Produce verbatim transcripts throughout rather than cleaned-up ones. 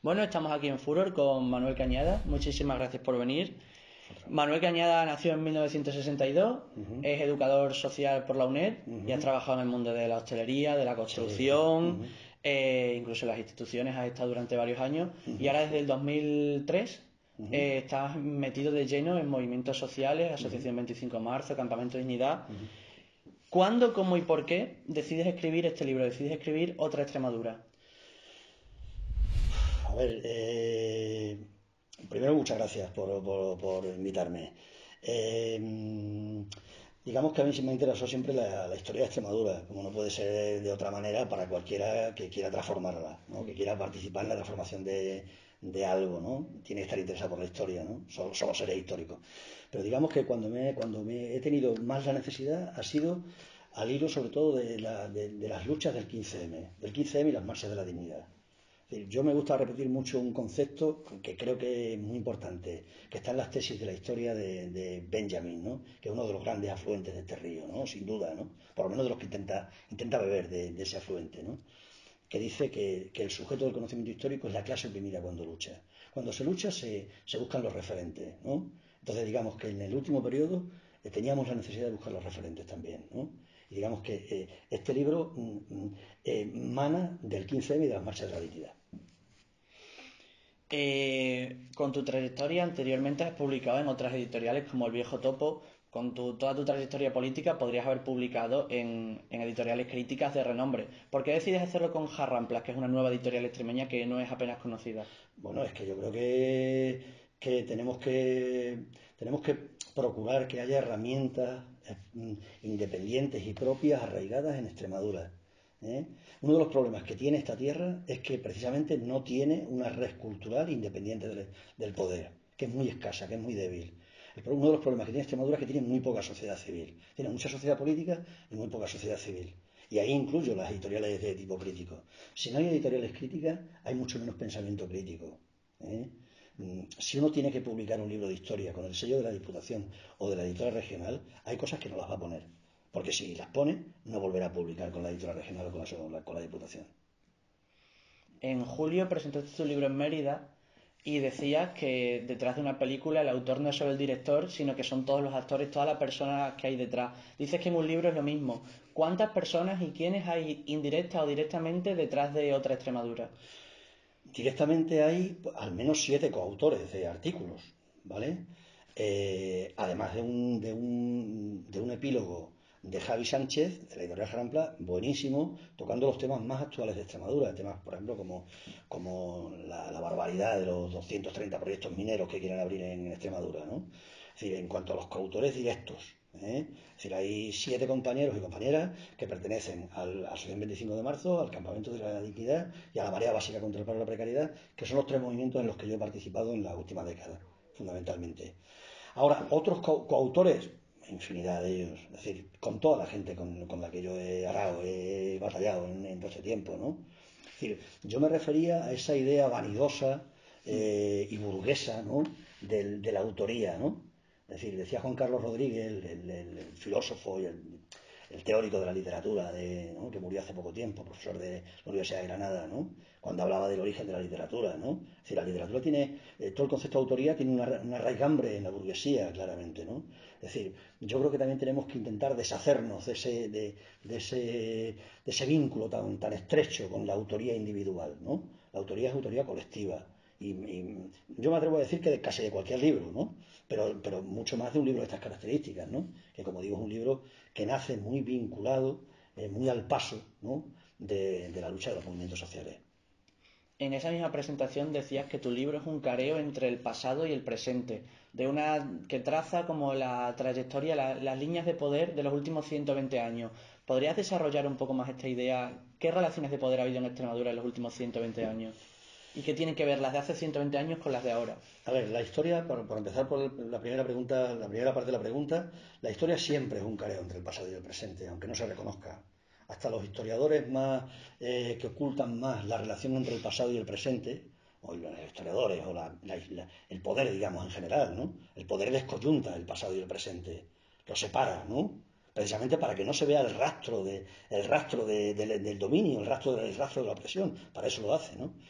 Bueno, estamos aquí en Furor con Manuel Cañada. Muchísimas gracias por venir. Manuel Cañada nació en mil novecientos sesenta y dos, uh-huh. Es educador social por la UNED, uh-huh. y ha trabajado en el mundo de la hostelería, de la construcción, sí. uh-huh. eh, incluso en las instituciones ha estado durante varios años, uh-huh. y ahora desde el dos mil tres uh-huh. eh, está metido de lleno en movimientos sociales, Asociación uh-huh. veinticinco de marzo, Campamento Dignidad. Uh-huh. ¿Cuándo, cómo y por qué decides escribir este libro, decides escribir Otra Extremadura? A ver, eh, primero muchas gracias por, por, por invitarme. Eh, digamos que a mí sí me interesó siempre la, la historia de Extremadura, como no puede ser de otra manera para cualquiera que quiera transformarla, ¿no? Que quiera participar en la transformación de, de algo, ¿no? Tiene que estar interesado por la historia, ¿no? Solo, solo seré histórico. Pero digamos que cuando me, cuando me he tenido más la necesidad ha sido al hilo sobre todo de, la, de, de las luchas del quince eme, del quince eme y las marchas de la dignidad. Yo me gusta repetir mucho un concepto que creo que es muy importante, que está en las tesis de la historia de, de Benjamin, ¿no? Que es uno de los grandes afluentes de este río, ¿no? Sin duda, ¿no? Por lo menos de los que intenta, intenta beber de, de ese afluente, ¿no? Que dice que, que el sujeto del conocimiento histórico es la clase oprimida cuando lucha. Cuando se lucha se, se buscan los referentes, ¿no? Entonces digamos que en el último periodo eh, teníamos la necesidad de buscar los referentes también, ¿no? Y digamos que eh, este libro mm, eh, mana del quince eme y de las marchas de la dignidad. Eh, con tu trayectoria anteriormente has publicado en otras editoriales como El Viejo Topo. Con tu, toda tu trayectoria política podrías haber publicado en, en editoriales críticas de renombre. ¿Por qué decides hacerlo con Jarramplas, que es una nueva editorial extremeña que no es apenas conocida? Bueno, es que yo creo que, que tenemos que tenemos que procurar que haya herramientas eh, independientes y propias arraigadas en Extremadura. ¿eh? Uno de los problemas que tiene esta tierra es que precisamente no tiene una red cultural independiente del, del poder, que es muy escasa, que es muy débil. Uno de los problemas que tiene Extremadura es que tiene muy poca sociedad civil. Tiene mucha sociedad política y muy poca sociedad civil. Y ahí incluyo las editoriales de tipo crítico. Si no hay editoriales críticas, hay mucho menos pensamiento crítico. ¿eh? Si uno tiene que publicar un libro de historia con el sello de la Diputación o de la editorial regional, hay cosas que no las va a poner. Porque si las pone, no volverá a publicar con la editorial regional o con la, con la Diputación. En julio presentaste tu libro en Mérida y decías que detrás de una película el autor no es solo el director, sino que son todos los actores, todas las personas que hay detrás. Dices que en un libro es lo mismo. ¿Cuántas personas y quiénes hay indirecta o directamente detrás de Otra Extremadura? Directamente hay al menos siete coautores de artículos, ¿vale? Eh, además de un, de, un, de un epílogo de Javi Sánchez, de la editorial Jarramplas, buenísimo, tocando los temas más actuales de Extremadura, temas, por ejemplo, como, como la, la barbaridad de los doscientos treinta proyectos mineros que quieren abrir en Extremadura, ¿no? Es decir, en cuanto a los coautores directos, ¿eh? Es decir, hay siete compañeros y compañeras que pertenecen al, a la Asociación veinticinco de marzo, al Campamento de la Dignidad y a la Marea Básica contra el Paro y la Precariedad, que son los tres movimientos en los que yo he participado en la última década, fundamentalmente. Ahora, otros co coautores, infinidad de ellos, es decir, con toda la gente con, con la que yo he arado, he batallado en, en todo este tiempo, ¿no? Es decir, yo me refería a esa idea vanidosa eh, y burguesa, ¿no? De, de la autoría, ¿no? Es decir, decía Juan Carlos Rodríguez, el, el, el, el filósofo y el, el teórico de la literatura, de, ¿no? que murió hace poco tiempo, profesor de la Universidad de Granada, ¿no? Cuando hablaba del origen de la literatura, ¿no? Es decir, la literatura tiene, eh, todo el concepto de autoría tiene una, una raigambre en la burguesía, claramente, ¿no? Es decir, yo creo que también tenemos que intentar deshacernos de ese, de, de ese, de ese vínculo tan, tan estrecho con la autoría individual, ¿no? La autoría es autoría colectiva. Y, y yo me atrevo a decir que de casi de cualquier libro, ¿no? Pero, pero mucho más de un libro de estas características, ¿no? Que como digo es un libro que nace muy vinculado, eh, muy al paso, ¿no? de, de la lucha de los movimientos sociales. En esa misma presentación decías que tu libro es un careo entre el pasado y el presente, de una que traza como la trayectoria, la, las líneas de poder de los últimos ciento veinte años. ¿Podrías desarrollar un poco más esta idea? ¿Qué relaciones de poder ha habido en Extremadura en los últimos ciento veinte años? ¿Y qué tienen que ver las de hace ciento veinte años con las de ahora? A ver, la historia, por, por empezar por la primera pregunta, la primera parte de la pregunta, la historia siempre es un careo entre el pasado y el presente, aunque no se reconozca. Hasta los historiadores más eh, que ocultan más la relación entre el pasado y el presente, o los historiadores, o la, la, la, el poder, digamos, en general, ¿no? El poder les coyunta el pasado y el presente, lo separa, ¿no? Precisamente para que no se vea el rastro, de, el rastro de, de, del dominio, el rastro, el rastro de la opresión, para eso lo hace, ¿no?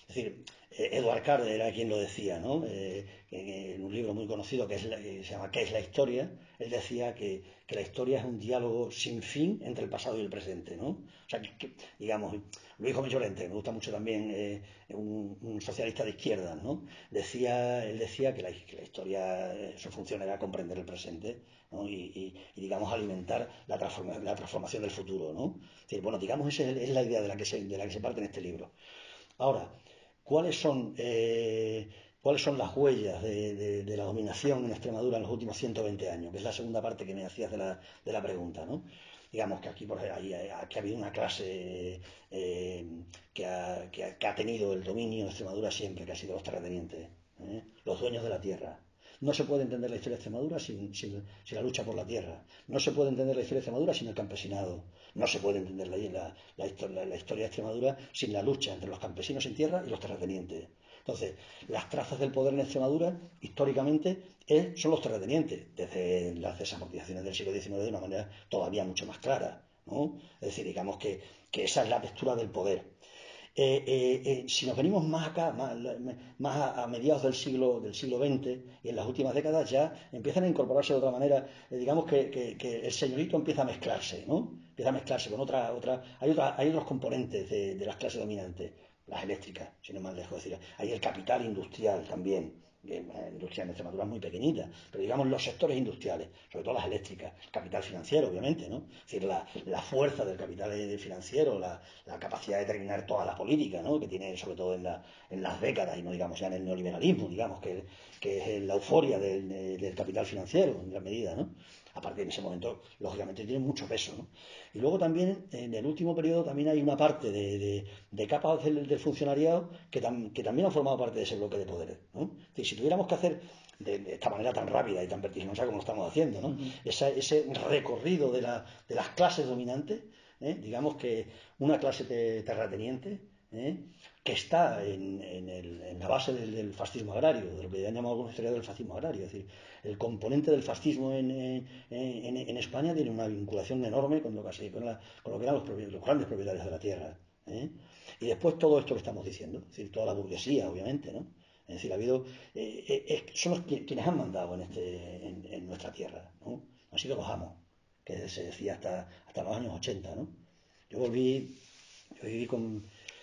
Es decir, eh, Edward Carr era quien lo decía, ¿no? Eh, en, en un libro muy conocido que, es la, que se llama ¿Qué es la historia? Él decía que, que la historia es un diálogo sin fin entre el pasado y el presente, ¿no? O sea, que, que, digamos, Luis Gómez Llorente, me gusta mucho también, eh, un, un socialista de izquierda, ¿no? Decía, él decía que la, que la historia, eh, su función era comprender el presente, ¿no? y, y, y, digamos, alimentar la, transforma, la transformación del futuro, ¿no? Es decir, bueno, digamos, esa es, es la idea de la, que se, de la que se parte en este libro. Ahora, ¿cuáles son, eh, ¿cuáles son las huellas de, de, de la dominación en Extremadura en los últimos ciento veinte años? Que es la segunda parte que me hacías de la, de la pregunta, ¿no? Digamos que aquí, por ejemplo, hay, aquí ha habido una clase eh, que, ha, que, ha, que ha tenido el dominio en Extremadura siempre, que ha sido los terratenientes, ¿eh? Los dueños de la tierra. No se puede entender la historia de Extremadura sin, sin, sin la lucha por la tierra. No se puede entender la historia de Extremadura sin el campesinado. No se puede entender la, la, la, historia, la historia de Extremadura sin la lucha entre los campesinos en tierra y los terratenientes. Entonces, las trazas del poder en Extremadura, históricamente, es, son los terratenientes, desde las desamortizaciones del siglo diecinueve de una manera todavía mucho más clara, ¿no? Es decir, digamos que, que esa es la textura del poder. Eh, eh, eh, si nos venimos más acá, más, más a, a mediados del siglo, del siglo veinte, y en las últimas décadas ya empiezan a incorporarse de otra manera, eh, digamos que, que, que el señorito empieza a mezclarse, ¿no? Empieza a mezclarse con otra, otra, hay otra, hay otros componentes de, de las clases dominantes, las eléctricas, sin ir más lejos, decir, hay el capital industrial también. La industria en Extremadura es muy pequeñita, pero digamos los sectores industriales, sobre todo las eléctricas, el capital financiero, obviamente, ¿no? Es decir, la, la fuerza del capital financiero, la, la capacidad de determinar toda la política, ¿no? Que tiene sobre todo en, la, en las décadas, y no digamos ya en el neoliberalismo, digamos, que, que es la euforia del, del capital financiero, en gran medida, ¿no? Aparte, en ese momento, lógicamente, tiene mucho peso, ¿no? Y luego también, en el último periodo, también hay una parte de, de, de capas del, del funcionariado que, tam, que también han formado parte de ese bloque de poderes, ¿no? Es decir, si tuviéramos que hacer de, de esta manera tan rápida y tan vertiginosa como lo estamos haciendo, ¿no? Uh-huh. Esa, ese recorrido de, la, de las clases dominantes, ¿eh? Digamos que una clase terrateniente, ¿eh? que está en, en, el, en la base del, del fascismo agrario, de lo que han llamado algunos historiadores del fascismo agrario. Es decir, el componente del fascismo en, en, en, en España tiene una vinculación enorme con lo que, con la, con lo que eran los, los grandes propietarios de la tierra, ¿eh? Y después todo esto que estamos diciendo, es decir, toda la burguesía, obviamente, ¿no? Es decir, ha habido, eh, eh, son los que, quienes han mandado en, este, en, en nuestra tierra, ¿no? Han sido los amos, que se decía hasta, hasta los años ochenta, ¿no? Yo volví, yo viví con,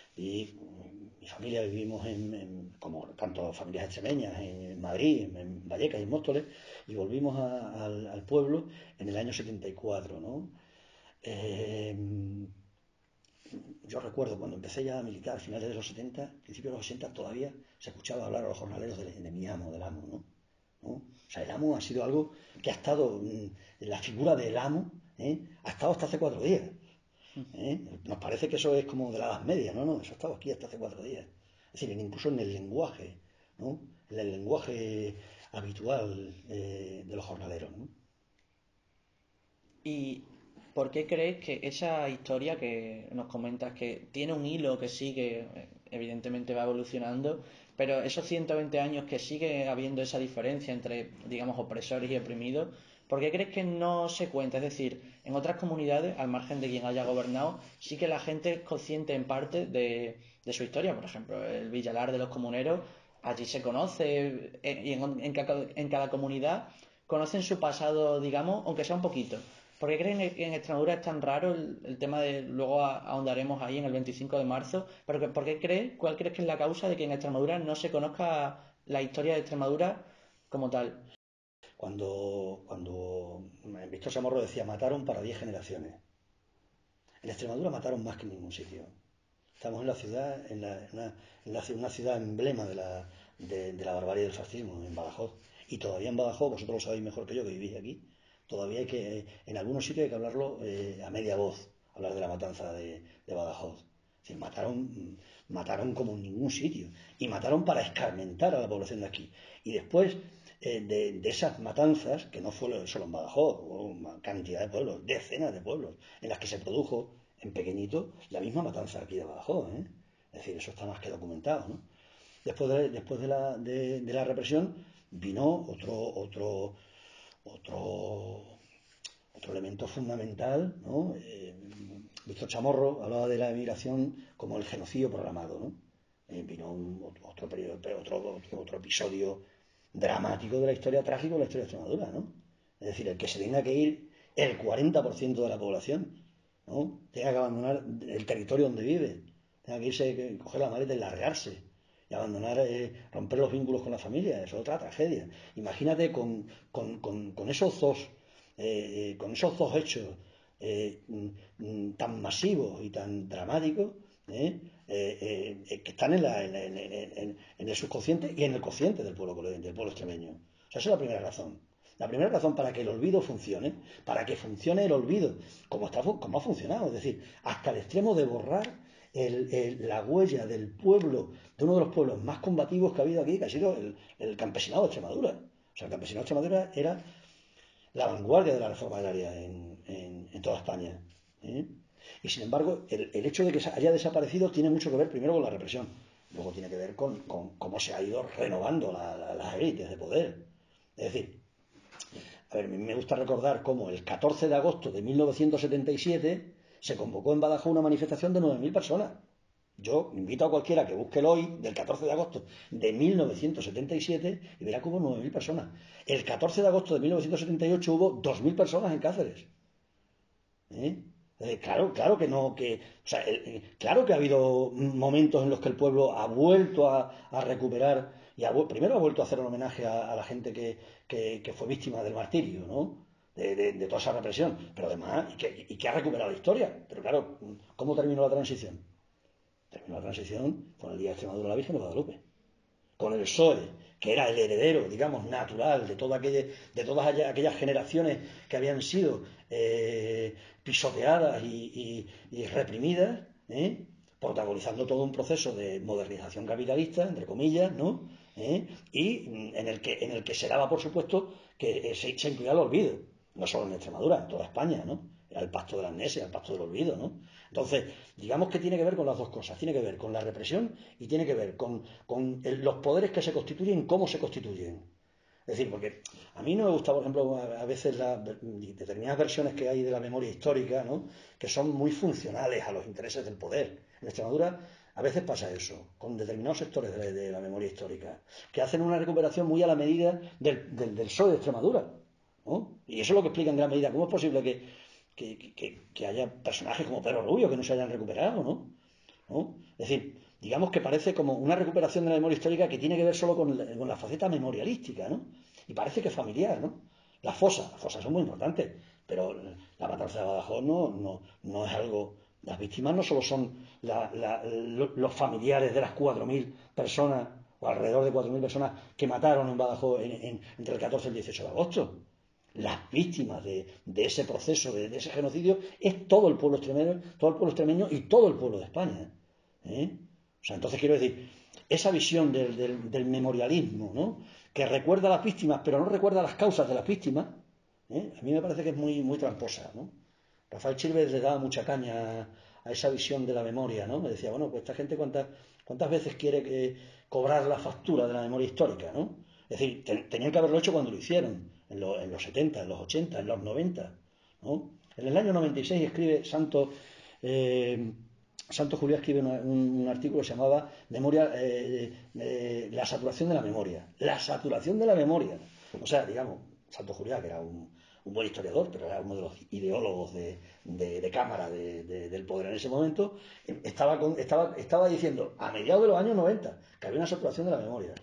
y mi familia vivimos en, en como tanto familias extremeñas, en Madrid, en, en Vallecas y en Móstoles, y volvimos a, al, al pueblo en el año setenta y cuatro, ¿no? Eh, yo recuerdo cuando empecé ya a militar a finales de los setenta, principios de los ochenta, todavía se escuchaba hablar a los jornaleros de, de mi amo, del amo, ¿no? ¿no? O sea, el amo ha sido algo que ha estado, la figura del amo, ¿eh? ha estado hasta hace cuatro días. ¿Eh? Nos parece que eso es como de la Edad Media, no, no, eso ha estado aquí hasta hace cuatro días. Es decir, incluso en el lenguaje, ¿no? En el lenguaje habitual eh, de los jornaleros, ¿no? ¿Y por qué crees que esa historia que nos comentas, que tiene un hilo que sigue, evidentemente va evolucionando, pero esos ciento veinte años que sigue habiendo esa diferencia entre, digamos, opresores y oprimidos, ¿por qué crees que no se cuenta? Es decir, en otras comunidades, al margen de quien haya gobernado, sí que la gente es consciente en parte de, de su historia. Por ejemplo, el Villalar de los Comuneros, allí se conoce, y en, en, cada, en cada comunidad conocen su pasado, digamos, aunque sea un poquito. ¿Por qué creen que en Extremadura es tan raro el, el tema de, luego ahondaremos ahí en el veinticinco de marzo, pero ¿por qué crees, cuál crees que es la causa de que en Extremadura no se conozca la historia de Extremadura como tal? Cuando, cuando Víctor Chamorro decía, mataron para diez generaciones. En Extremadura mataron más que en ningún sitio. Estamos en la ciudad, en, la, en, una, en la, una ciudad emblema de la, de, de la barbarie del fascismo, en Badajoz. Y todavía en Badajoz, vosotros lo sabéis mejor que yo que vivís aquí, todavía hay que, en algunos sitios hay que hablarlo eh, a media voz, hablar de la matanza de, de Badajoz. Es decir, mataron, mataron como en ningún sitio. Y mataron para escarmentar a la población de aquí. Y después eh, de, de esas matanzas, que no fue solo en Badajoz, hubo una cantidad de pueblos, decenas de pueblos, en las que se produjo en pequeñito la misma matanza aquí de Badajoz, ¿eh? Es decir, eso está más que documentado, ¿no? Después de, después de, la, de, de la represión vino otro, otro, otro, otro elemento fundamental, ¿no? Eh, Víctor Chamorro hablaba de la emigración como el genocidio programado, ¿no? eh, vino un, otro, periodo, otro, otro, otro episodio dramático de la historia, trágico de la historia de Extremadura, ¿no? Es decir, el que se tenga que ir el cuarenta por ciento de la población, ¿no? Tenga que abandonar el territorio donde vive, tenga que irse, coger la maleta y largarse, y abandonar, eh, romper los vínculos con la familia, eso es otra tragedia. Imagínate con, con, con, con esos dos, eh, con esos dos hechos eh, tan masivos y tan dramáticos, ¿eh? Eh, eh, que están en, la, en, en, en, en el subconsciente y en el consciente del pueblo, del pueblo extremeño. O sea, esa es la primera razón. La primera razón para que el olvido funcione, para que funcione el olvido, como, está, como ha funcionado, es decir, hasta el extremo de borrar el, el, la huella del pueblo, de uno de los pueblos más combativos que ha habido aquí, que ha sido el, el campesinado de Extremadura. O sea, el campesinado de Extremadura era la vanguardia de la reforma agraria en, en, en toda España, ¿eh? Y sin embargo, el, el hecho de que haya desaparecido tiene mucho que ver primero con la represión, luego tiene que ver con, con cómo se ha ido renovando la, la, las élites de poder. Es decir, a ver, me gusta recordar cómo el catorce de agosto de mil novecientos setenta y siete se convocó en Badajoz una manifestación de nueve mil personas. Yo invito a cualquiera que busque el hoy del catorce de agosto de mil novecientos setenta y siete y verá que hubo nueve mil personas. El catorce de agosto de mil novecientos setenta y ocho hubo dos mil personas en Cáceres. ¿Eh? Eh, claro, claro que no, que, o sea, eh, claro que ha habido momentos en los que el pueblo ha vuelto a, a recuperar y ha, primero ha vuelto a hacer un homenaje a, a la gente que, que, que fue víctima del martirio, ¿no? De, de, de toda esa represión, pero además, y que, y que ha recuperado la historia. Pero claro, ¿cómo terminó la transición? Terminó la transición con el Día de Extremadura la Virgen de Guadalupe, con el P S O E, que era el heredero, digamos, natural de, toda aquella, de todas aquellas generaciones que habían sido eh, pisoteadas y, y, y reprimidas, ¿eh? Protagonizando todo un proceso de modernización capitalista, entre comillas, ¿no? ¿Eh? Y en el, que, en el que se daba, por supuesto, que se, se incluía el olvido, no solo en Extremadura, en toda España, ¿no? Era el pacto de la amnesia, el pacto del olvido, ¿no? Entonces, digamos que tiene que ver con las dos cosas, tiene que ver con la represión y tiene que ver con, con el, los poderes que se constituyen, cómo se constituyen. Es decir, porque a mí no me gusta, por ejemplo, a, a veces la, determinadas versiones que hay de la memoria histórica, ¿no? Que son muy funcionales a los intereses del poder. En Extremadura a veces pasa eso, con determinados sectores de la, de la memoria histórica, que hacen una recuperación muy a la medida del, del, del P S O E de Extremadura, ¿no? Y eso es lo que explica en gran medida cómo es posible que, que, que, que haya personajes como Pedro Rubio que no se hayan recuperado, ¿no? ¿No? Es decir, digamos que parece como una recuperación de la memoria histórica que tiene que ver solo con la, con la faceta memorialística, ¿no? Y parece que es familiar, ¿no? Las fosas, las fosas son muy importantes, pero la matanza de Badajoz no, no, no es algo... Las víctimas no solo son la, la, los familiares de las cuatro mil personas, o alrededor de cuatro mil personas que mataron en Badajoz en, en, entre el catorce y el dieciocho de agosto. Las víctimas de, de ese proceso, de, de ese genocidio, es todo el pueblo extremeño, todo el pueblo extremeño y todo el pueblo de España. ¿Eh? O sea, entonces quiero decir, esa visión del, del, del memorialismo, ¿no? Que recuerda a las víctimas, pero no recuerda las causas de las víctimas, ¿eh? A mí me parece que es muy, muy tramposa, ¿no? Rafael Chirves le daba mucha caña a esa visión de la memoria, ¿no? Me decía, bueno, pues esta gente cuántas, cuántas veces quiere que cobrar la factura de la memoria histórica, ¿no? Es decir, ten, tenían que haberlo hecho cuando lo hicieron, en, lo, en los setenta, en los ochenta, en los noventa, ¿no? En el año noventa y seis escribe Santo, eh, Santo Julián escribe un, un artículo que se llamaba Memoria, eh, eh, la saturación de la memoria. La saturación de la memoria. O sea, digamos, Santo Julián, que era un, un buen historiador, pero era uno de los ideólogos de, de, de cámara de, de, del poder en ese momento, estaba, con, estaba, estaba diciendo a mediados de los años noventa que había una saturación de la memoria.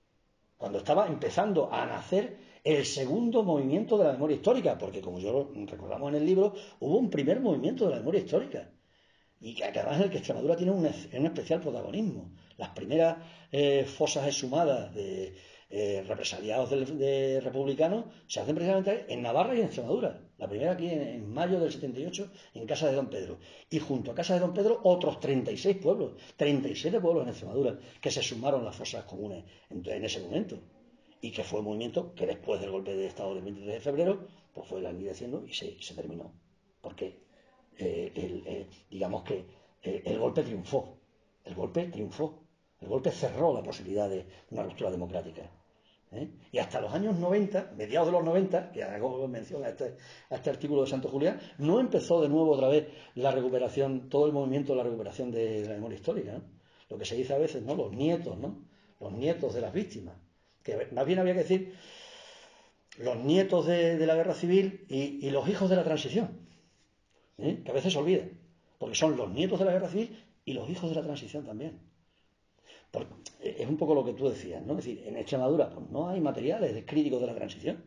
Cuando estaba empezando a nacer el segundo movimiento de la memoria histórica, porque como yo recordamos en el libro, hubo un primer movimiento de la memoria histórica, y que además en el que Extremadura tiene un, un especial protagonismo. Las primeras eh, fosas exhumadas de eh, represaliados de, de republicanos se hacen precisamente en Navarra y en Extremadura. La primera aquí en, en mayo del setenta y ocho en Casa de Don Pedro. Y junto a Casa de Don Pedro otros treinta y seis pueblos, treinta y siete pueblos en Extremadura que se sumaron las fosas comunes en, en ese momento. Y que fue un movimiento que después del golpe de Estado del veintitrés de febrero pues fue languideciendo y se, se terminó. ¿Por qué? Eh, el, eh, digamos que eh, el golpe triunfó, el golpe triunfó, el golpe cerró la posibilidad de una ruptura democrática. ¿Eh? Y hasta los años noventa, mediados de los noventa, que hago mención a este, a este artículo de Santo Julián, no empezó de nuevo otra vez la recuperación, todo el movimiento de la recuperación de, de la memoria histórica, ¿no? lo que se dice a veces, ¿no? Los nietos, ¿no? Los nietos de las víctimas. Que más bien había que decir los nietos de, de la guerra civil y, y los hijos de la transición, ¿eh? Que a veces se olvida, porque son los nietos de la guerra civil y los hijos de la transición también. Porque es un poco lo que tú decías, ¿no? Es decir, en Extremadura pues no hay materiales de críticos de la transición.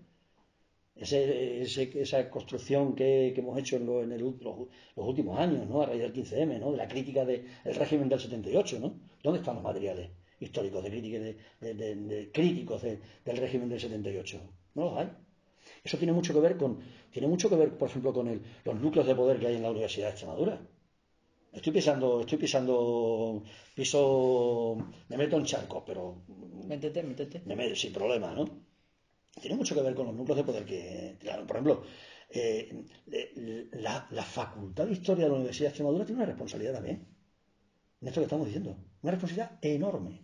Ese, ese, esa construcción que, que hemos hecho en, lo, en el, los, los últimos años, ¿no? A raíz del quince eme, ¿no? De la crítica del de, régimen del setenta y ocho, ¿no? ¿Dónde están los materiales históricos de, crítica de, de, de, de críticos de, del régimen del setenta y ocho? No los hay. Eso tiene mucho que ver con, tiene mucho que ver, por ejemplo, con el, los núcleos de poder que hay en la Universidad de Extremadura. Estoy pisando, estoy pisando, piso, me meto en charcos, pero métete, métete. Me meto sin problema, ¿no? Tiene mucho que ver con los núcleos de poder que, claro, por ejemplo, eh, la, la Facultad de Historia de la Universidad de Extremadura tiene una responsabilidad también, en esto que estamos diciendo, una responsabilidad enorme.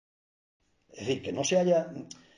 Es decir, que no se haya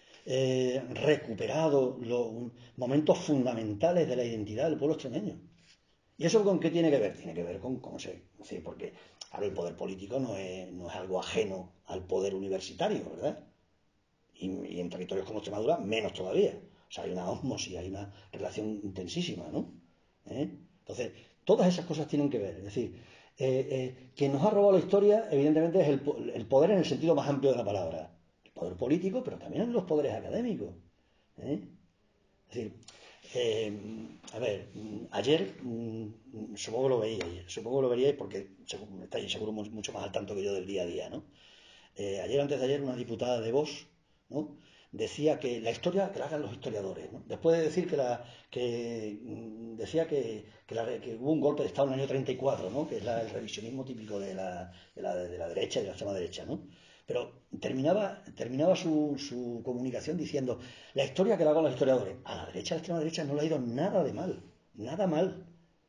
eh, recuperado los momentos fundamentales de la identidad del pueblo extremeño. ¿Y eso con qué tiene que ver? Tiene que ver con cómo se... Es decir, porque ahora el poder político no es, no es algo ajeno al poder universitario, ¿verdad? Y, y en territorios como Extremadura, menos todavía. O sea, hay una ósmosis, hay una relación intensísima, ¿no? ¿Eh? Entonces, todas esas cosas tienen que ver. Es decir, eh, eh, quien nos ha robado la historia, evidentemente, es el, el poder en el sentido más amplio de la palabra. El poder político, pero también en los poderes académicos. ¿Eh? Es decir, eh, a ver, ayer, supongo que lo veíais, supongo que lo veríais porque estáis seguro mucho más al tanto que yo del día a día, ¿no? Eh, ayer, antes de ayer, una diputada de Vox, ¿no? Decía que la historia que la hagan los historiadores, ¿no? Después de decir que la que decía que, que, la, que hubo un golpe de Estado en el año treinta y cuatro, ¿no? Que es la, el revisionismo típico de la, de la, de la derecha y de la extrema derecha, ¿no? Pero terminaba, terminaba su, su comunicación diciendo la historia que la hagan los historiadores. A la derecha, a la extrema derecha no le ha ido nada de mal, nada mal,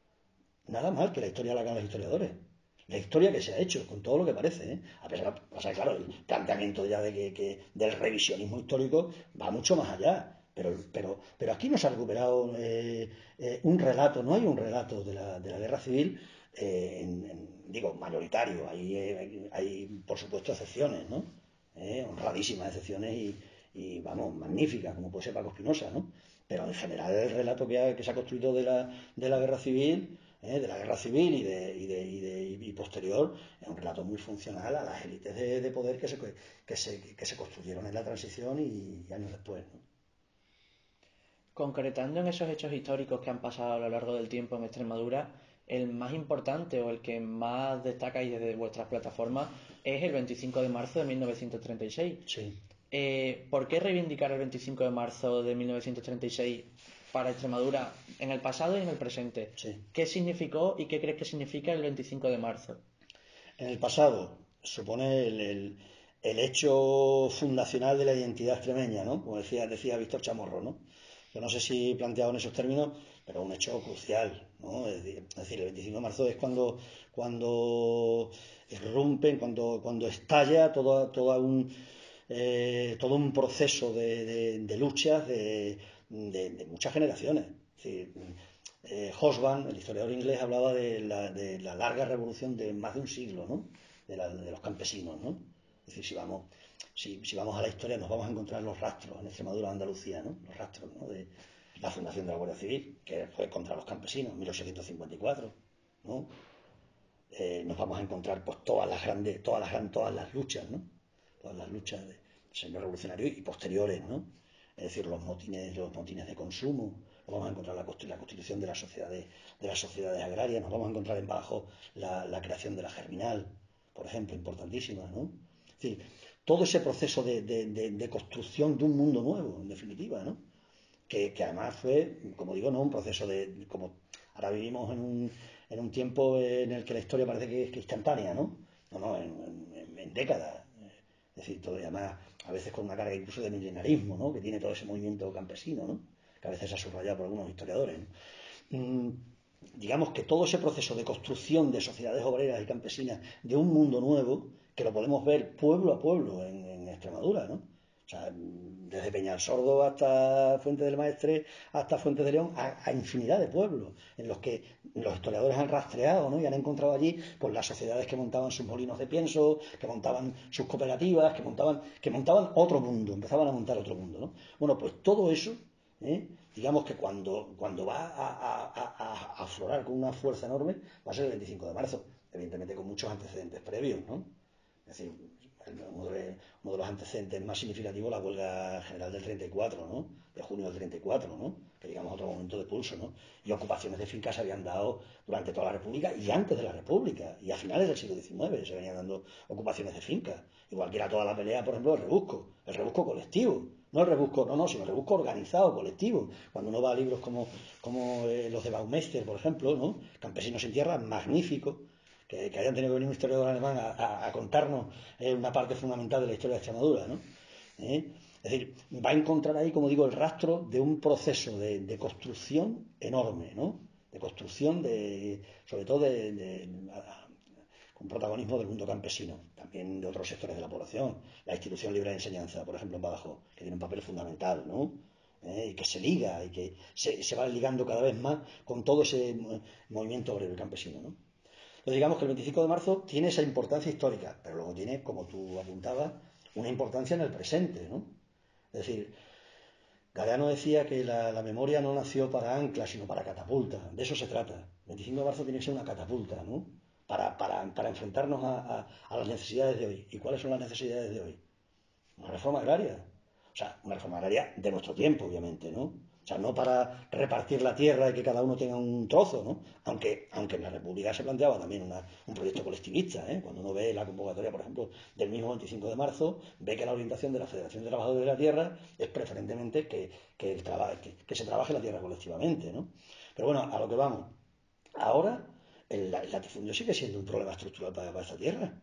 nada mal que la historia la hagan los historiadores. La historia que se ha hecho, con todo lo que parece, ¿eh? A pesar de, o sea, claro, el planteamiento ya de que, que del revisionismo histórico va mucho más allá. Pero, pero, pero aquí no se ha recuperado eh, eh, un relato, no hay un relato de la, de la guerra civil, eh, en, en, digo, mayoritario. Hay, hay, hay, por supuesto, excepciones, ¿no? Eh, honradísimas excepciones y, y, vamos, magníficas, como puede ser Paco Espinosa, ¿no? Pero en general el relato que, ha, que se ha construido de la, de la guerra civil... ¿eh? de la guerra civil y, de, y, de, y, de, y posterior, es un relato muy funcional a las élites de, de poder que se, que, se, que se construyeron en la transición y, y años después, ¿no? Concretando en esos hechos históricos que han pasado a lo largo del tiempo en Extremadura, el más importante o el que más destacáis desde vuestras plataformas es el veinticinco de marzo de mil novecientos treinta y seis. Sí. Eh, ¿Por qué reivindicar el veinticinco de marzo de mil novecientos treinta y seis para Extremadura en el pasado y en el presente? Sí. ¿Qué significó y qué crees que significa el veinticinco de marzo? En el pasado supone el, el, el hecho fundacional de la identidad extremeña, ¿no? Como decía, decía Víctor Chamorro, ¿no? Yo no sé si planteado en esos términos, pero un hecho crucial, ¿no? Es decir, el veinticinco de marzo es cuando, cuando irrumpen, cuando, cuando estalla todo, todo, un, eh, todo un proceso de, de, de luchas de, de, de muchas generaciones. Es decir, eh, Hobsbawm, el historiador inglés, hablaba de la, de la larga revolución de más de un siglo, ¿no? De, la, de los campesinos, ¿no? Es decir, si vamos... Si, si vamos a la historia nos vamos a encontrar los rastros en Extremadura o Andalucía, ¿no? Los rastros, ¿no? De la fundación de la Guardia Civil, que fue contra los campesinos en mil ochocientos cincuenta y cuatro, ¿no? Eh, nos vamos a encontrar pues todas las grandes, todas las todas las luchas, ¿no? Todas las luchas del señor revolucionario y posteriores, ¿no? Es decir, los motines, los motines de consumo, nos vamos a encontrar la, la constitución de las sociedades, de las sociedades agrarias, nos vamos a encontrar en Badajoz la, la creación de la Germinal, por ejemplo, importantísima, ¿no? Es decir, todo ese proceso de, de, de, de construcción de un mundo nuevo, en definitiva, ¿no? Que, que además fue, como digo, no un proceso de, como ahora vivimos en un, en un tiempo en el que la historia parece que es, que instantánea, ¿no? No, no, en, en, en décadas. Es decir, todo, y además a veces con una carga incluso de milenarismo, ¿no? Que tiene todo ese movimiento campesino, ¿no? Que a veces se ha subrayado por algunos historiadores, ¿no? Mm, digamos que todo ese proceso de construcción de sociedades obreras y campesinas de un mundo nuevo, que lo podemos ver pueblo a pueblo en, en Extremadura, ¿no? O sea, desde Peñalsordo hasta Fuente del Maestre, hasta Fuente de León, a, a infinidad de pueblos, en los que los historiadores han rastreado, ¿no? Y han encontrado allí pues, las sociedades que montaban sus molinos de pienso, que montaban sus cooperativas, que montaban, que montaban otro mundo, empezaban a montar otro mundo, ¿no? Bueno, pues todo eso, ¿eh? digamos que cuando, cuando va a, a, a, a aflorar con una fuerza enorme, va a ser el veinticinco de marzo, evidentemente con muchos antecedentes previos, ¿no? Es decir, uno de, uno de los antecedentes más significativos, la huelga general del treinta y cuatro, ¿no? De junio del treinta y cuatro, ¿no? Que digamos otro momento de pulso, ¿no? Y ocupaciones de fincas se habían dado durante toda la República y antes de la República, y a finales del siglo diecinueve se venían dando ocupaciones de fincas. Igual que era toda la pelea, por ejemplo, del rebusco, el rebusco colectivo. No el rebusco, no, no, sino el rebusco organizado, colectivo. Cuando uno va a libros como, como eh, los de Baumeister, por ejemplo, ¿no? Campesinos en tierra, magnífico. Que, que hayan tenido que venir un historiador alemán a, a, a contarnos eh, una parte fundamental de la historia de Extremadura, ¿no? ¿Eh? Es decir, va a encontrar ahí, como digo, el rastro de un proceso de, de construcción enorme, ¿no? De construcción, de, sobre todo de, de, de con protagonismo del mundo campesino, también de otros sectores de la población, la institución libre de enseñanza, por ejemplo, en Badajoz, que tiene un papel fundamental, ¿no? ¿Eh? Y que se liga y que se, se va ligando cada vez más con todo ese movimiento obrero y campesino, ¿no? Entonces, digamos que el veinticinco de marzo tiene esa importancia histórica, pero luego tiene, como tú apuntabas, una importancia en el presente, ¿no? Es decir, Galeano decía que la, la memoria no nació para ancla, sino para catapulta. De eso se trata. El veinticinco de marzo tiene que ser una catapulta, ¿no? Para, para, para enfrentarnos a, a, a las necesidades de hoy. ¿Y cuáles son las necesidades de hoy? Una reforma agraria. O sea, una reforma agraria de nuestro tiempo, obviamente, ¿no? O sea, no para repartir la tierra y que cada uno tenga un trozo, ¿no? Aunque, aunque en la República se planteaba también una, un proyecto colectivista, ¿eh? Cuando uno ve la convocatoria, por ejemplo, del mismo veinticinco de marzo, ve que la orientación de la Federación de Trabajadores de la Tierra es preferentemente que, que, el traba, que, que se trabaje la tierra colectivamente, ¿no? Pero bueno, a lo que vamos. Ahora, el, el latifundio sigue siendo un problema estructural para, para esta tierra.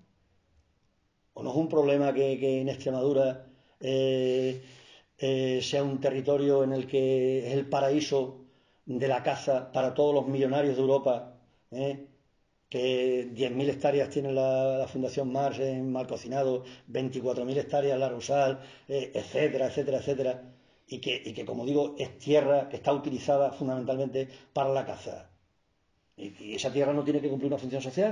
¿O no es un problema que, que en Extremadura... Eh, Eh, sea un territorio en el que es el paraíso de la caza para todos los millonarios de Europa, ¿eh? Que diez mil hectáreas tiene la, la Fundación Mars en Malcocinado, veinticuatro mil hectáreas la Rusal, eh, etcétera, etcétera, etcétera, y que, y que, como digo, es tierra que está utilizada fundamentalmente para la caza. Y, y esa tierra no tiene que cumplir una función social.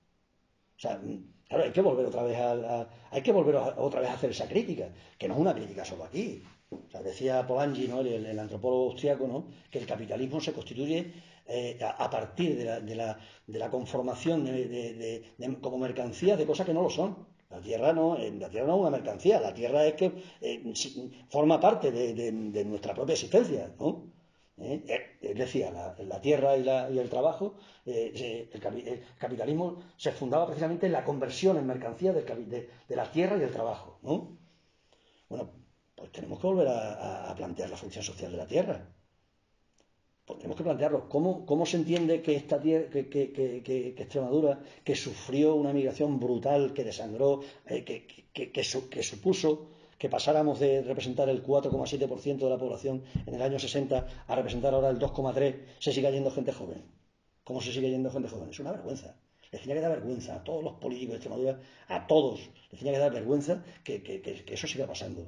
O sea, claro, hay que volver otra vez a, a hay que volver a, otra vez a hacer esa crítica, que no es una crítica solo aquí. O sea, decía Polanyi, ¿no? el, el antropólogo austriaco, ¿no? Que el capitalismo se constituye eh, a, a, partir de la, de la, de la conformación de, de, de, de, como mercancías de cosas que no lo son. La tierra no, la tierra no es una mercancía, la tierra es que eh, forma parte de, de, de nuestra propia existencia, ¿no? ¿Eh? Él decía, la, la tierra y, la, y el trabajo, eh, el, el capitalismo se fundaba precisamente en la conversión en mercancía de, de, de la tierra y el trabajo, ¿no? Bueno, pues tenemos que volver a, a plantear la función social de la tierra. Pues tenemos que plantearlo. ¿Cómo, cómo se entiende que, esta tierra, que, que, que, que, que Extremadura, que sufrió una migración brutal, que desangró, eh, que, que, que, su, que supuso que pasáramos de representar el cuatro coma siete por ciento de la población en el año sesenta a representar ahora el dos coma tres por ciento, se siga yendo gente joven? ¿Cómo se sigue yendo gente joven? Es una vergüenza. Les tenía que dar vergüenza a todos los políticos de Extremadura, a todos, les tenía que dar vergüenza que, que, que, que eso siga pasando.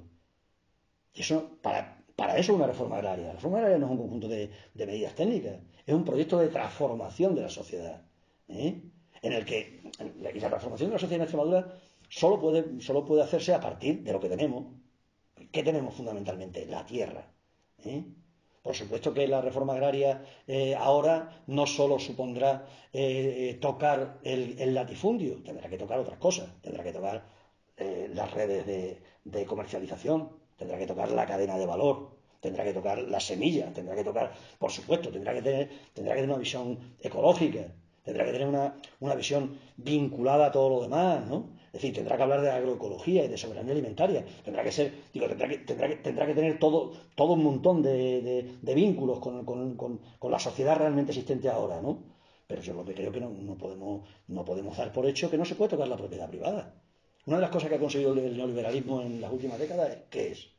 Y eso, para, para eso es una reforma agraria. La reforma agraria no es un conjunto de, de medidas técnicas, es un proyecto de transformación de la sociedad, ¿eh? En el que, y la transformación de la sociedad en Extremadura solo puede, solo puede hacerse a partir de lo que tenemos. ¿Qué tenemos fundamentalmente? La tierra, ¿eh? Por supuesto que la reforma agraria eh, ahora no solo supondrá eh, tocar el, el latifundio, tendrá que tocar otras cosas, tendrá que tocar eh, las redes de, de comercialización, tendrá que tocar la cadena de valor, tendrá que tocar la semilla, tendrá que tocar, por supuesto, tendrá que tener, tendrá que tener una visión ecológica, tendrá que tener una, una visión vinculada a todo lo demás, ¿no? Es decir, tendrá que hablar de agroecología y de soberanía alimentaria, tendrá que ser, digo, tendrá que, tendrá que, tendrá que tener todo, todo un montón de, de, de vínculos con, con, con, con la sociedad realmente existente ahora, ¿no? Pero yo lo que creo que no, no, podemos, no podemos dar por hecho que no se puede tocar la propiedad privada. Una de las cosas que ha conseguido el neoliberalismo en las últimas décadas es ¿qué es?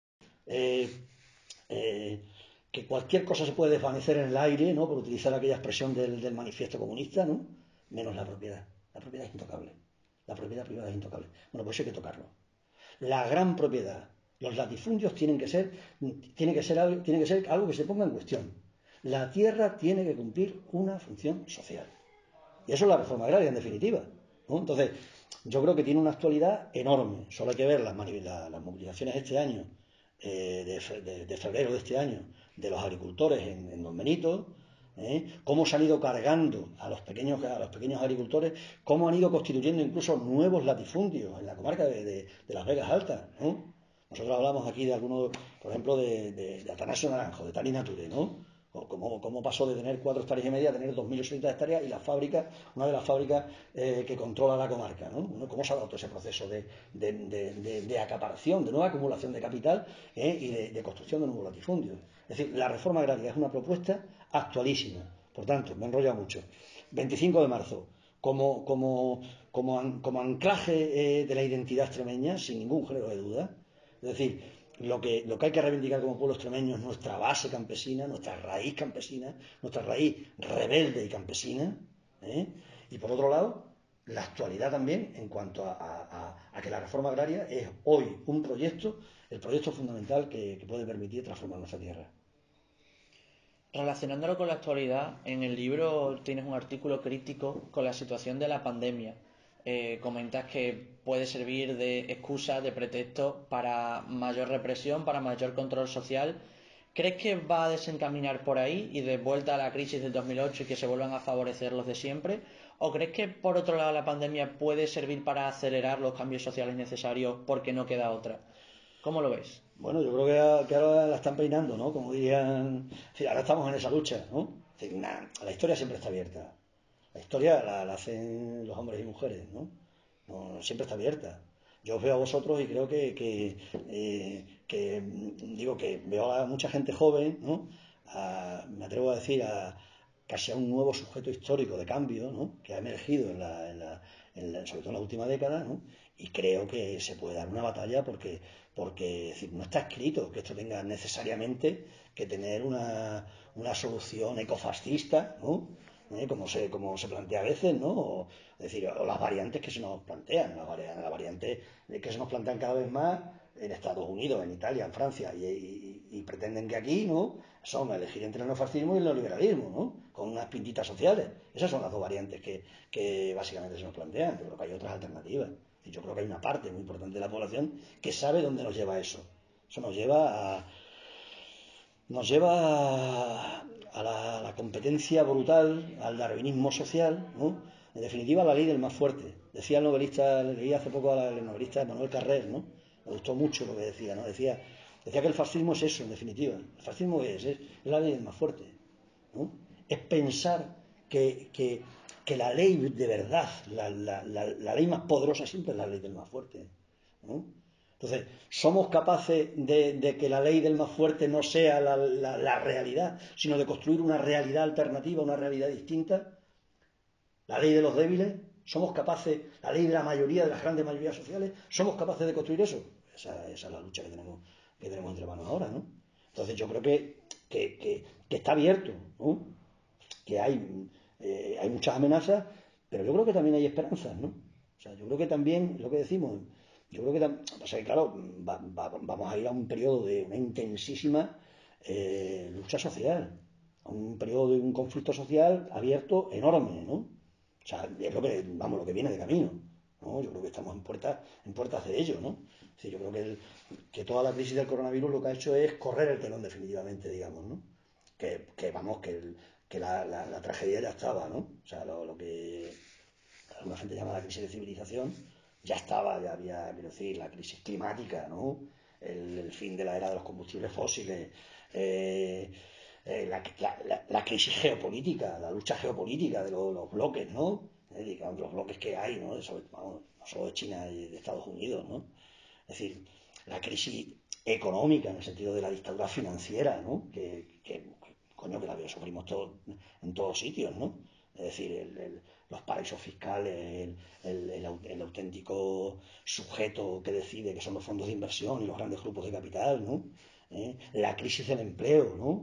Eh, eh, que cualquier cosa se puede desvanecer en el aire, ¿no? Por utilizar aquella expresión del, del manifiesto comunista, ¿no? Menos la propiedad. La propiedad es intocable. La propiedad privada es intocable. Bueno, pues hay que tocarlo. La gran propiedad, Los latifundios tienen que ser, tiene que ser algo, tiene que ser algo que se ponga en cuestión. La tierra tiene que cumplir una función social. Y eso es la reforma agraria, en definitiva, ¿no? Entonces, yo creo que tiene una actualidad enorme. Solo hay que ver las, las, las movilizaciones de este año, eh, de, de, de febrero de este año, de los agricultores en, en Don Benito, ¿eh? Cómo se han ido cargando a los pequeños a los pequeños agricultores, cómo han ido constituyendo incluso nuevos latifundios en la comarca de, de, de Las Vegas Altas, ¿no? Nosotros hablamos aquí de algunos, por ejemplo, de, de, de Atanasio Naranjo, de Tani Nature, ¿no? Cómo, cómo pasó de tener cuatro hectáreas y media a tener dos mil ochocientas hectáreas y la fábrica, una de las fábricas eh, que controla la comarca, ¿no? Cómo se ha dado todo ese proceso de, de, de, de, de acaparación, de nueva acumulación de capital, ¿eh? y de, de construcción de nuevos latifundios. Es decir, la reforma agraria es una propuesta actualísima. Por tanto, me he enrollado mucho. veinticinco de marzo, como, como, como, an, como anclaje eh, de la identidad extremeña, sin ningún género de duda. Es decir, Lo que, lo que hay que reivindicar como pueblo extremeño es nuestra base campesina, nuestra raíz campesina, nuestra raíz rebelde y campesina, ¿eh? Y por otro lado, la actualidad también en cuanto a, a, a que la reforma agraria es hoy un proyecto, el proyecto fundamental que, que puede permitir transformar nuestra tierra. Relacionándolo con la actualidad, en el libro tienes un artículo crítico con la situación de la pandemia. Eh, comentas que puede servir de excusa, de pretexto para mayor represión, para mayor control social. ¿Crees que va a desencaminar por ahí y de vuelta a la crisis del dos mil ocho y que se vuelvan a favorecer los de siempre? ¿O crees que por otro lado la pandemia puede servir para acelerar los cambios sociales necesarios porque no queda otra? ¿Cómo lo ves? Bueno, yo creo que, que ahora la están peinando, ¿no? Como dirían, sí, ahora estamos en esa lucha, ¿no? Es decir, nah, la historia siempre está abierta. La historia la, la hacen los hombres y mujeres, ¿no? No, siempre está abierta. Yo os veo a vosotros y creo que, que, eh, que digo que veo a mucha gente joven, ¿no? A, me atrevo a decir a casi a un nuevo sujeto histórico de cambio, ¿no? Que ha emergido en la, en la, en la, sobre todo en la última década, ¿no? Y creo que se puede dar una batalla porque, porque es decir, no está escrito que esto tenga necesariamente que tener una, una solución ecofascista, ¿no? ¿Eh? Como, se, como se plantea a veces, ¿no? O, es decir, o las variantes que se nos plantean, las variantes, las variantes que se nos plantean cada vez más en Estados Unidos, en Italia, en Francia, y, y, y pretenden que aquí, ¿no? Son elegir entre el neofascismo y el neoliberalismo, ¿no? Con unas pintitas sociales. Esas son las dos variantes que, que básicamente se nos plantean. Yo creo que hay otras alternativas. Y yo creo que hay una parte muy importante de la población que sabe dónde nos lleva eso. Eso nos lleva a, nos lleva a, a, la, a la competencia brutal, al darwinismo social, ¿no? En definitiva, a la ley del más fuerte. Decía el novelista, leí hace poco al novelista Manuel Carrer, ¿no? Me gustó mucho lo que decía, ¿no? Decía, decía que el fascismo es eso, en definitiva. ¿El fascismo qué es? Es, es la ley del más fuerte, ¿no? Es pensar que, que, que la ley de verdad, la, la, la, la ley más poderosa siempre es la ley del más fuerte, ¿no? Entonces, ¿somos capaces de, de que la ley del más fuerte no sea la, la, la realidad, sino de construir una realidad alternativa, una realidad distinta? ¿La ley de los débiles? ¿Somos capaces, la ley de la mayoría, de las grandes mayorías sociales, somos capaces de construir eso? Esa, esa es la lucha que tenemos, que tenemos entre manos ahora, ¿no? Entonces yo creo que, que, que, que está abierto, ¿no? Que hay, eh, hay muchas amenazas, pero yo creo que también hay esperanzas, ¿no? O sea, yo creo que también, lo que decimos, yo creo que, o sea, claro, va, va, vamos a ir a un periodo de una intensísima eh, lucha social, a un periodo de un conflicto social abierto enorme, ¿no? O sea, es lo que, vamos, lo que viene de camino, ¿no? Yo creo que estamos en puertas, en puertas de ello, ¿no? Es decir, yo creo que, el, que toda la crisis del coronavirus lo que ha hecho es correr el telón definitivamente, digamos, ¿no? Que, que vamos, que, el, que la, la, la tragedia ya estaba, ¿no? O sea, lo, lo que alguna gente llama la crisis de civilización, ya estaba, ya había, quiero decir, la crisis climática, ¿no? El, el fin de la era de los combustibles fósiles, eh, eh, la, la, la crisis geopolítica, la lucha geopolítica de los, los bloques, ¿no? Eh, los bloques que hay, ¿no? Sobre, vamos, no solo de China y de Estados Unidos, ¿no? Es decir, la crisis económica en el sentido de la dictadura financiera, ¿no? Que, que coño, que la sufrimos todo, en todos sitios, ¿no? Es decir, el, el, los paraísos fiscales, el, el, el auténtico sujeto que decide, que son los fondos de inversión y los grandes grupos de capital, ¿no? ¿Eh? La crisis del empleo, ¿no?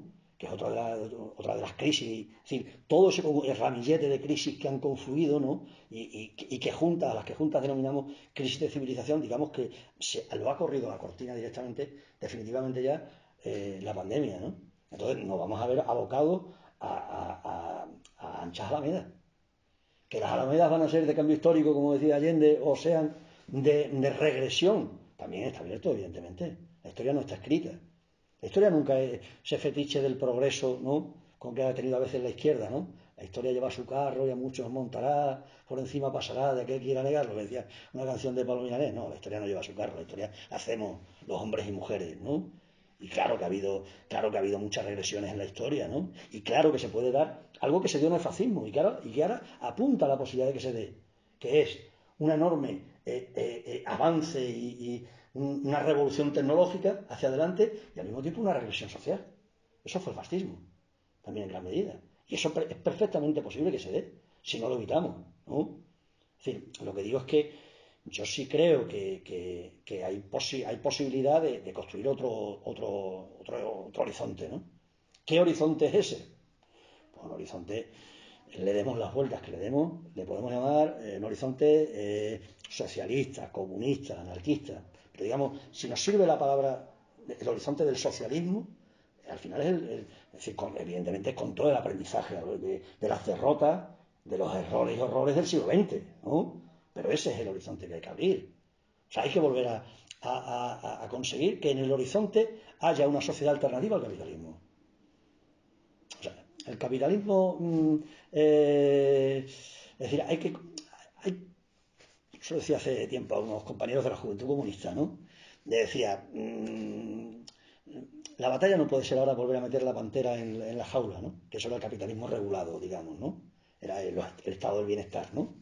que es otra de, la, otra de las crisis, es decir, todo ese ramillete de crisis que han confluido, ¿no? Y, y, y que juntas, a las que juntas denominamos crisis de civilización, digamos que se lo ha corrido la cortina directamente, definitivamente ya, eh, la pandemia, ¿no? Entonces nos vamos a ver abocados a, a, a, a anchas alamedas. Que las alamedas van a ser de cambio histórico, como decía Allende, o sean de, de regresión, también está abierto, evidentemente. La historia no está escrita. La historia nunca es ese fetiche del progreso, ¿no? Con que ha tenido a veces la izquierda, ¿no? La historia lleva su carro y a muchos montará, por encima pasará, de aquel que quiera negarlo, que decía una canción de Pablo Milanés. No, la historia no lleva su carro, la historia la hacemos los hombres y mujeres, ¿no? Y claro que ha habido, claro que ha habido muchas regresiones en la historia, ¿no? Y claro que se puede dar algo que se dio en el fascismo y que ahora, y que ahora apunta a la posibilidad de que se dé, que es un enorme eh, eh, eh, avance y, y una revolución tecnológica hacia adelante y al mismo tiempo una regresión social. Eso fue el fascismo, también en gran medida. Y eso es perfectamente posible que se dé, si no lo evitamos, ¿no? Es decir, lo que digo es que yo sí creo que, que, que hay, posi hay posibilidad de, de construir otro, otro, otro, otro horizonte, ¿no? ¿Qué horizonte es ese? Pues un horizonte, le demos las vueltas que le demos, le podemos llamar eh, un horizonte eh, socialista, comunista, anarquista. Pero digamos, si nos sirve la palabra, el horizonte del socialismo, al final es, el, el, es decir, con, evidentemente con todo el aprendizaje de, de las derrotas, de los errores y horrores del siglo veinte, ¿no? Pero ese es el horizonte que hay que abrir. O sea, hay que volver a, a, a, a conseguir que en el horizonte haya una sociedad alternativa al capitalismo. O sea, el capitalismo, mmm, eh, es decir, hay que... Hay, eso decía hace tiempo a unos compañeros de la Juventud Comunista, ¿no? Le decía, mmm, la batalla no puede ser ahora volver a meter la pantera en, en la jaula, ¿no? Que eso era el capitalismo regulado, digamos, ¿no? Era el, el estado del bienestar, ¿no?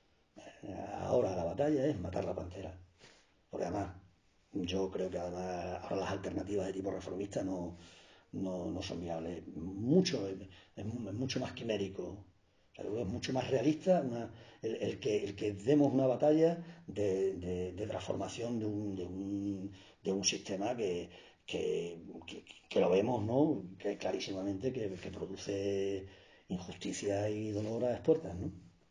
Ahora la batalla es matar la pantera. Porque además, yo creo que además ahora las alternativas de tipo reformista no, no, no son viables. Mucho, es, es mucho más quimérico. O sea, es mucho más realista una, el, el, que, el que demos una batalla de, de, de transformación de un, de un, de un sistema que, que, que, que lo vemos, ¿no? Que clarísimamente que, que produce injusticia y dolor a las puertas, ¿no?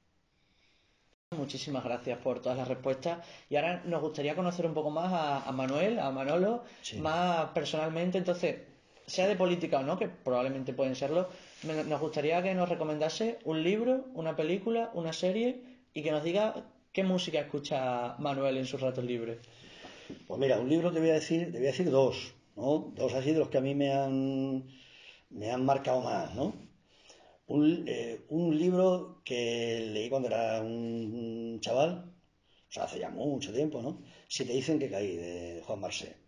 Muchísimas gracias por todas las respuestas. Y ahora nos gustaría conocer un poco más a, a Manuel, a Manolo, sí, más personalmente. Entonces, sea de política o no, que probablemente pueden serlo, nos gustaría que nos recomendase un libro, una película, una serie y que nos diga qué música escucha Manuel en sus ratos libres. Pues mira, un libro te voy a decir, te voy a decir dos, ¿no? Dos así de los que a mí me han, me han marcado más, ¿no? Un, eh, un libro que leí cuando era un chaval, o sea, hace ya mucho tiempo, ¿no? Si te dicen que caí, de Juan Marsé.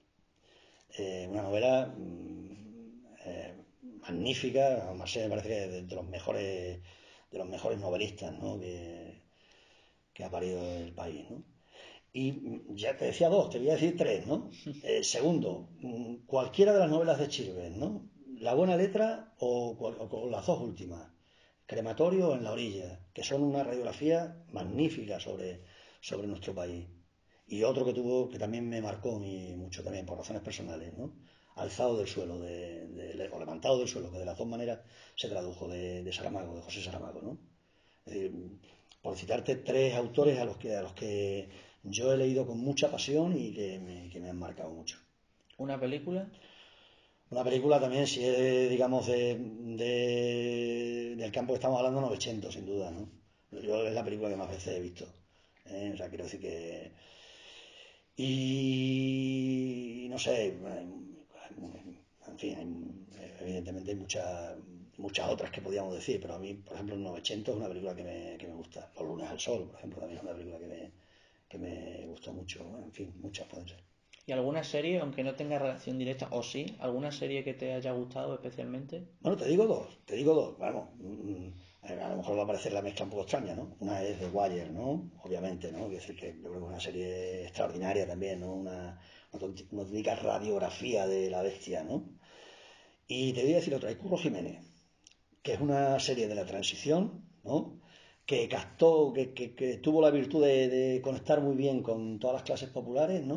Eh, una novela mmm, eh, magnífica. Juan Marsé me parece que es de, de los mejores de los mejores novelistas, ¿no? que, que ha parido el país, ¿no? Y ya te decía dos, te voy a decir tres, ¿no? Eh, segundo, cualquiera de las novelas de Chirven, ¿no? La buena letra o, o, o las dos últimas, Crematorio o En la orilla, que son una radiografía magnífica sobre, sobre nuestro país. Y otro que tuvo, que también me marcó y mucho también por razones personales, ¿no? Alzado del suelo, de, de, o levantado del suelo, que de las dos maneras se tradujo, de, de Saramago, de José Saramago, ¿no? Es decir, por citarte tres autores a los que, a los que yo he leído con mucha pasión y que me, que me han marcado mucho. ¿Una película? Una película también, si es, digamos, de, de, del campo que estamos hablando, Novecento, sin duda, ¿no? Yo es la película que más veces he visto. ¿eh? O sea, quiero decir que... Y... no sé... En fin, hay, evidentemente hay muchas muchas otras que podíamos decir, pero a mí, por ejemplo, Novecento es una película que me, que me gusta. Los lunes al sol, por ejemplo, también es una película que me, que me gustó mucho. En fin, muchas pueden ser. ¿Y alguna serie, aunque no tenga relación directa, o sí, alguna serie que te haya gustado especialmente? Bueno, te digo dos, te digo dos, vamos. A lo mejor va a parecer la mezcla un poco extraña, ¿no? Una es The Wire, ¿no? Obviamente, ¿no? Quiero decir que yo creo que es una serie extraordinaria también, ¿no? Una, una auténtica radiografía de la bestia, ¿no? Y te voy a decir otra, hay Curro Jiménez, que es una serie de la transición, ¿no? Que captó, que, que, que tuvo la virtud de, de conectar muy bien con todas las clases populares, ¿no?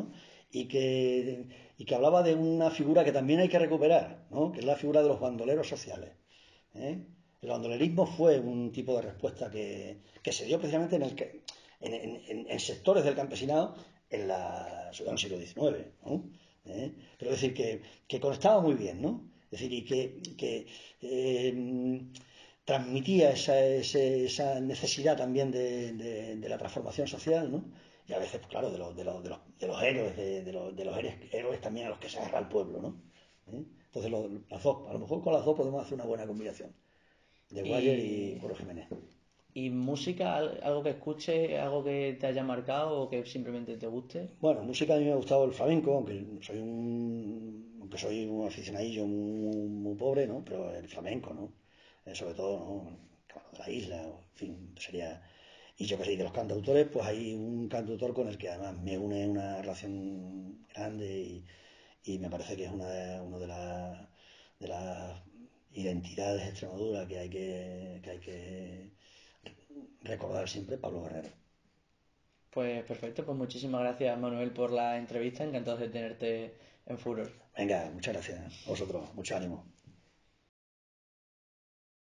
y que, y que hablaba de una figura que también hay que recuperar, ¿no? Que es la figura de los bandoleros sociales. ¿eh? El bandolerismo fue un tipo de respuesta que, que se dio precisamente en, el que, en, en, en sectores del campesinado en, la, en el siglo diecinueve, ¿no? ¿Eh? Pero es decir, que, que conectaba muy bien, ¿no? Es decir, y que, que eh, transmitía esa, ese, esa necesidad también de, de, de la transformación social, ¿no? Y a veces, pues, claro, de los, de los, de los, de los héroes, de, de, los, de los héroes, héroes también a los que se agarra el pueblo, ¿no? ¿Eh? Entonces, lo, las dos, a lo mejor con las dos podemos hacer una buena combinación, de Guayer y, y Curro Jiménez. ¿Y música, algo que escuches, algo que te haya marcado o que simplemente te guste? Bueno, música a mí me ha gustado el flamenco, aunque soy un, aunque soy un aficionadillo muy, muy pobre, ¿no? Pero el flamenco, ¿no? Eh, sobre todo, ¿no? Claro, de la isla, en fin, sería... Y yo que sé, de los cantautores, pues hay un cantautor con el que además me une una relación grande y, y me parece que es una de, una de, la, de las identidades de Extremadura que hay que, que hay que recordar siempre, Pablo Guerrero. Pues perfecto, pues muchísimas gracias Manuel por la entrevista, encantado de tenerte en Furor. Venga, muchas gracias a vosotros, mucho ánimo.